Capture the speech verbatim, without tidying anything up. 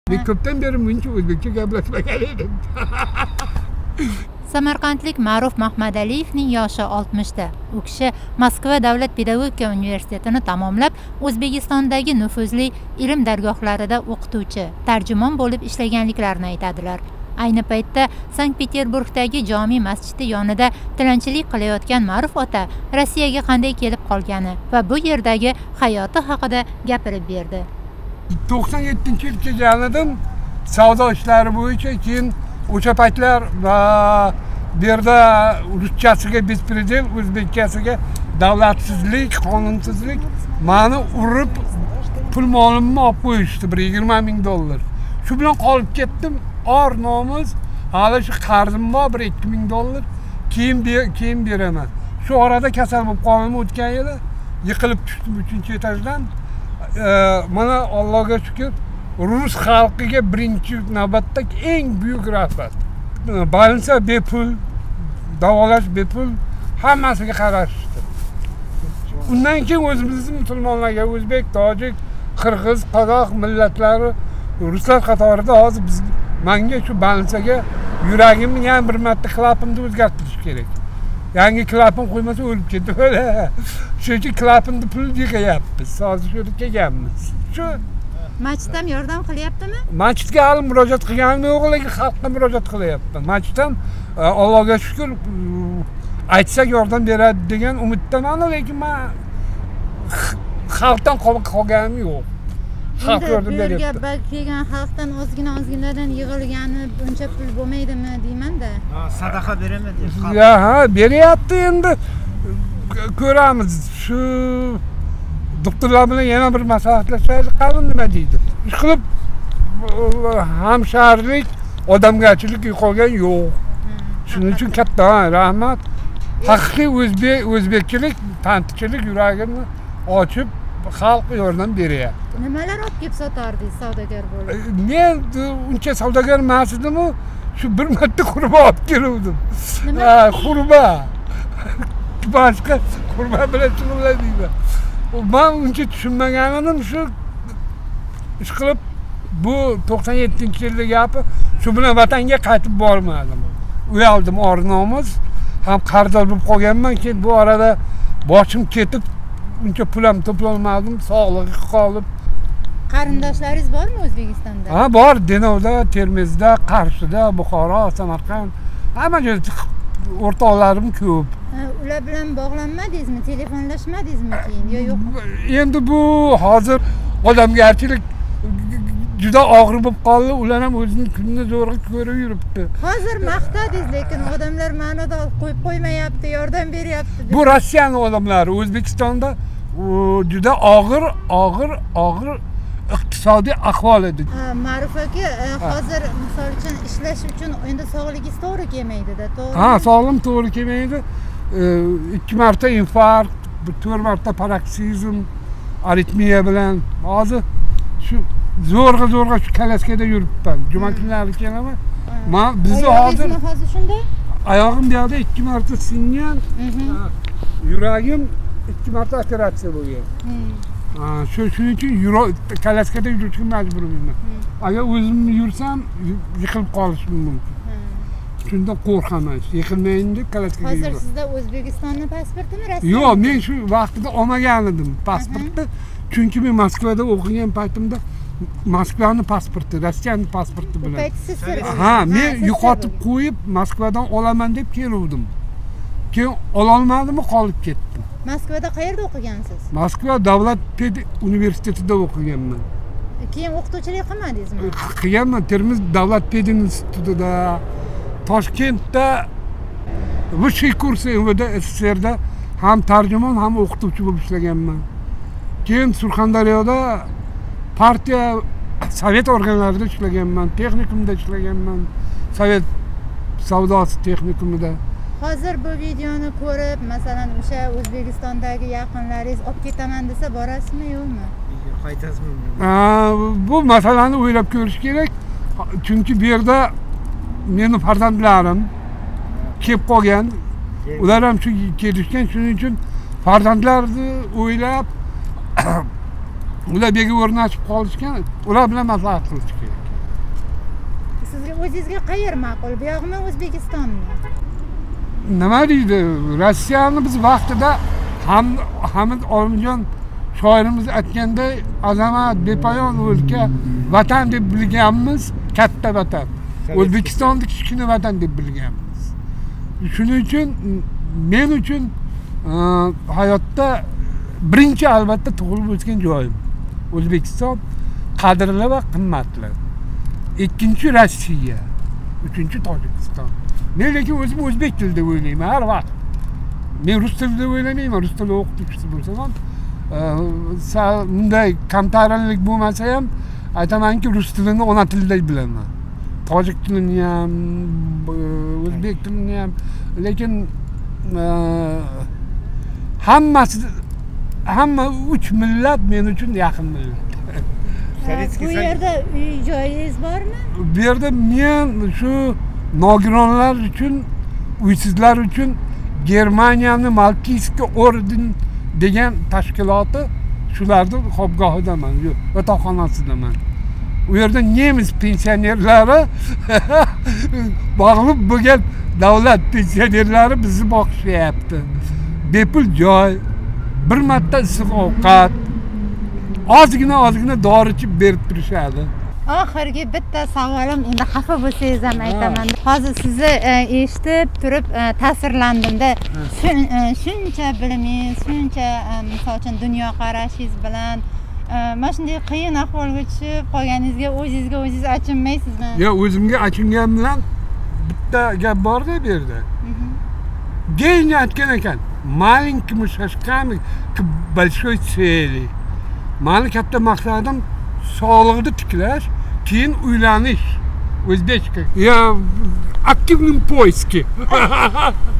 Men ko'pdan beri buncha o'zbekcha gaplashmagan edim. Samarqandlik Ma'ruf Mahmadaliyevning yoshi oltmishda. U kishi Moskva davlat pedagogika universitetini tamomlab, O'zbekistondagi nufuzli ilm dargohlarida o'qituvchi, tarjimon bo'lib ishlaganliklarini aytadilar. Ayni paytda Sankt-Peterburgdagi jome masjidi yonida tilanchilik qilayotgan Ma'ruf ota Rossiyaga qanday kelib qolgani va bu yerdagi hayoti haqida gapirib berdi. to'qson yettinchi yil kelgandim savdo ishlari bo'yicha, keyin o'sha paytlar bu yerda ruschasiga bespredel, o'zbekchasiga davlatsizlik, qonunsizlik meni urib pul molimni olib qo'yishdi, bir yigirma ming dollar. Shu bilan qolib ketdim. Or nomus, hali shu qarzim bor bir ikki ming dollar, keyin keyin beraman. Shu orada kasal bo'lib qoldim o'tgan yili, yiqilib tushdim uchinchi etajdan. Mana Allohga shukr, rus xalqiga birinchi navbatda eng buyuk rahmat. Больница bepul, davolash bepul, hammasiga qarashdi. Undan keyin o'zimizning musulmonlarga, o'zbek, tojik, qirg'iz, qozoq millatlari, ruslar qatorida hozir biz menga shu больницаga yuragimni yana bir marta klapimni o'zgartirish kerak. Yangi klapin qo'ymasa o'lib ketdi. Shuning uchun klapinni pul yig'yapmiz. Hozir shu yerga kelganmiz. Shu Masjiddan yordam qilyaptimi? Masjidga hali murojaat qilganim yo'q, lekin xalqqa murojaat qilyapman. Masjiddan Allohga shukr aytsak yordam beradi degan umiddaman, lekin men xalqdan qolganim yo'q. Xalq yordam beryapti. Bu yerga kelgan xalqdan ozgina ozginadan yig'ilgani buncha pul bo'lmaydimi deyman-da. Ha, sadaqa beraman deb. Ya, ha, beryapti endi. Ko'ramiz. Shu doktorlar bilan yana bir maslahatlashaylik, qani nima deydi. Ish qilib hamsharlik, odamgarchilik yo'qolgan yo'q. Shuning uchun katta rahmat. Haqiqiy o'zbek o'zbekchilik, tantichilik yuragini ochib xalq yordam beryapti. Nimalar olib kelib sotardingiz savdogar bo'lib? Men uncha savdogar emas edim, shu bir marta qurba olib keluvdim. Ha, qurba. Boshqa qurba bilan shug'ullanmayman. Men uncha tushunmaganim shu ish qilib bu to'qson yettinchi yilda gapi, shu bilan vatanga qaytib bormadim. Uyaldim, or-nomus, ham qarzdor bo'lib qolganman, keyin bu orada boshim ketib uncha pul ham to'plolmadim, sog'lig'i qolib. Qarindoshlaringiz bormi O'zbekistonda? Ha, bor, Denovda, Termizda, Qarshida, Buxoro, Samarqand. Hamma joyda o'rtoqlarim ko'p. Ular bilan bog'lanmadingizmi, telefonlashmadingizmi keyin yo yo'qmi? Endi bu hozir odamgarchilik juda og'ir bo'lib qoldi. Ular ham o'zini kunni zo'rg'a ko'rib yuribdi. Hozir maqtadingiz, lekin odamlar ma'noda qo'yib qo'ymayapti, yordam beryapti. Bu Rossiyaning odamlari O'zbekistonda juda og'ir, og'ir, og'ir iqtisodiy ahvol edi. Ma'ruf aka, hozir misol uchun ishlash uchun endi sog'ligingiz to'g'ri kelmaydi-da, to'g'ri? Ha, sog'ligim to'g'ri kelmaydi. ikki marta infarkt, to'rt marta paroksizm, aritmiya bilan hozir shu zo'rg'a zo'rg'a shu kalaskada yuribman. Juma kunlari kelaman. Men bizni hozir hozir shunday? Oyog'im bu yerda ikki marta singan. Yuragim ikki marta operatsiya bo'lgan. Ha, shu shuning uchun kalaskada yurishga majburman. Agar o'zim yursam yiqilib qolishim mumkin. Shundan qo'rqaman. Yiqilmayin deb kalaskaga yuraman. Hozir sizda O'zbekistonning pasportimi, Rossiya? Yo'q, men shu vaqtida olmagan edim pasportni. Chunki men Moskvada o'qigan paytimda Moskvaning pasporti, Rossiyaning pasporti bilan. Ha, men yo'qotib qo'yib Moskvadan olaman deb keluvdim. Keyin ololmadim, qolib ketdim. Moskvada qayerda o'qigansiz? Moskva davlat ped universitetida o'qiganman. Keyin o'qituvchilik qilmadingizmi? Qilganman, Termiz davlat ped institutida, Toshkentda vысший kursi M V D S S R da ham tarjimon, ham o'qituvchi bo'lib ishlaganman. Keyin Surxondaryoda partiya sovet organlarida ishlaganman, texnikumda ishlaganman, sovet savdosi texnikumida. Hozir bu videoni ko'rib, masalan, o'sha O'zbekistondagi yaqinlaringiz olib ketaman desa, borasizmi yo'qmi? Qaytasizmi? Bu masalani o'ylab ko'rish kerak. Chunki bu yerda meni farzandlarim kelib qolgan. Ular ham shu kelishgan, shuning uchun farzandlarni o'ylab ular bega o'rnashib qolishgan, ular bilan maslahat qilish kerak. sizga o'zingizga qayer ma'qul, bu yoqmi O'zbekistonmi? Nima deydi? Rossiyani biz vaqtida ham Hamid Olimjon shoirimiz aytganday azamat, bepoyon o'lka, vatan deb bilganmiz, katta vatan. O'zbekistonni kichkina vatan deb bilganmiz. Shuning uchun men uchun hayotda birinchi albatta tug'ilib o'sgan joyim O'zbekiston qadrli va qimmatli. Ikkinchi Rossiya, uchinchi Tojikiston. Men lekin o'zim o'zbek tilida o'ylayman har vaqt. Men rus tilida o'ylamayman, rus tili o'qituvchisi bo'lsam ham, bunday kamtarinlik bo'lmasa ham aytamanki, rus tilini ona tilidek bilaman. Tojik tilini ham, o'zbek tilini ham, lekin hammasi hamma uch millat men uchun yaqin millat. Bu yerda uy joyingiz bormi? Bu yerda men shu nogironlar uchun, uysizlar uchun Germaniyani Maltiyskiy orden degan tashkiloti shularni xobgohidaman, yotoqxonasidaman. U yerda nemis pensionerlari bog'lib bo'lgan davlat pensionerlari bizni boqishyapti. Bepul joy, bir marta issiq ovqat, ozgina ozgina dori ichib berib turishadi. Oxirgi bitta savolim, endi xafa bo'lsangiz ham aytaman. Hozir sizni eshitib turib ta'sirlandimda. Shuncha bilimingiz, shuncha misol uchun dunyoqarashingiz bilan mana shunday qiyin ahvolga tushib qolganingizga o'zingizga o'zingiz achinmaysizmi? Yo'q, o'zimga achingan bilan bitta gap bor-da bu yerda. Geyni aytgan ekan, malenький шажками к большой цели. Mani katta maqsadim sog'liqni tiklash, keyin uylanish. O'zbekcha. Ya, aktivnim poiski.